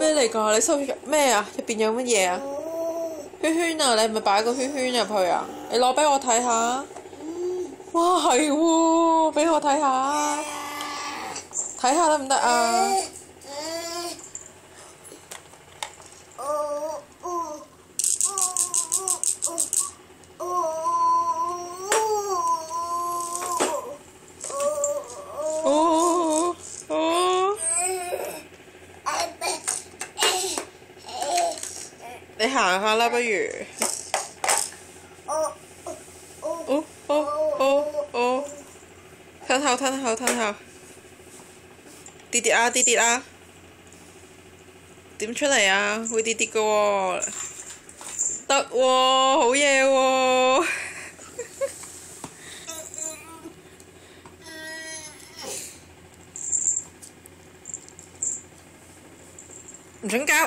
咩嚟㗎？你收咩啊？入邊有乜嘢啊？圈圈啊！你係咪擺個圈圈入去啊？你攞俾我睇下。哇，係喎！俾我睇下，睇下得唔得啊？哦哦，你行下啦，不如。哦哦哦，吞口吞口吞口，跌跌啊跌跌啊，點出嚟啊？會跌跌㗎喎，得喎，好嘢喎！唔准搞！